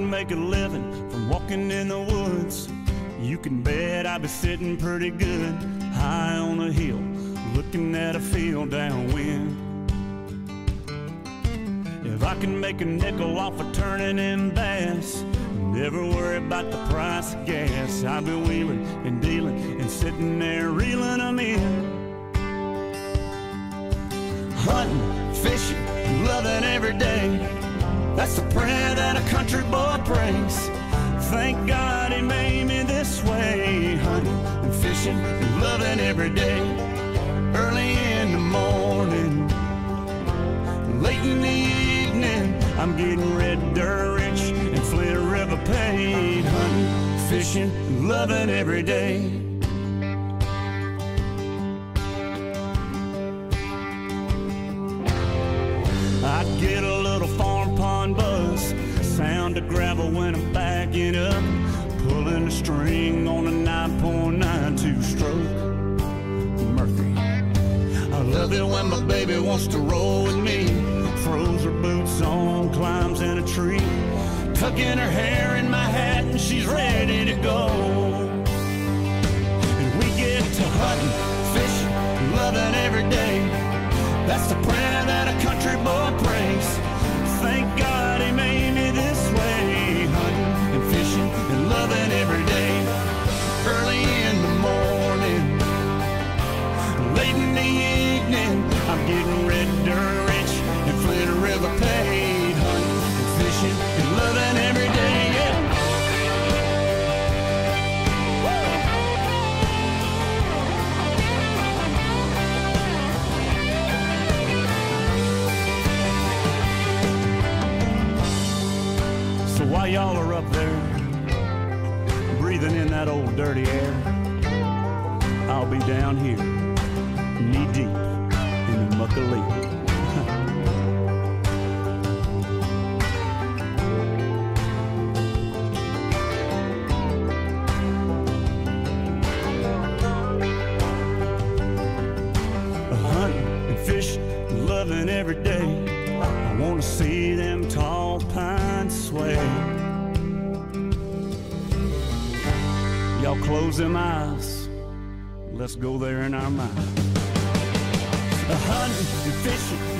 make a living from walking in the woods, you can bet I'd be sitting pretty good high on a hill, looking at a field downwind. If I can make a nickel off of turning in bass, never worry about the price of gas, I'll be wheeling and dealing and sitting there reeling them in. Hunting, fishing, loving every day, that's the prayer that a country boy prays. Thank God he made me this way. Hunting and fishing and loving every day. Early in the morning, late in the evening, I'm getting red dirt rich and Flint River paid. Hunting, fishing, and loving every day. I get a little farm pond buzz, sound of gravel when I'm backing up, pulling a string on a 9.92 stroke Murphy. I love it when my baby wants to roll with me, throws her boots on, climbs in a tree, tucking her hair in my hat and she's ready to go. And we get to hunting, fishing, loving every day, that's the prayer that a country boy prays. Thank God he made me this way. Hunting and fishing and loving every day. Early in the morning, late in the evening, I'm getting red dirt rich and Flint River paid. Hunting and fishing and loving every day, yeah. So while y'all are up there, breathing in that old dirty air, I'll be down here, knee deep in the muck of leaf. Hunting and fishing, loving every day, I wanna see them tall pines sway. Y'all close them eyes, let's go there in our mind. Hunting and fishing,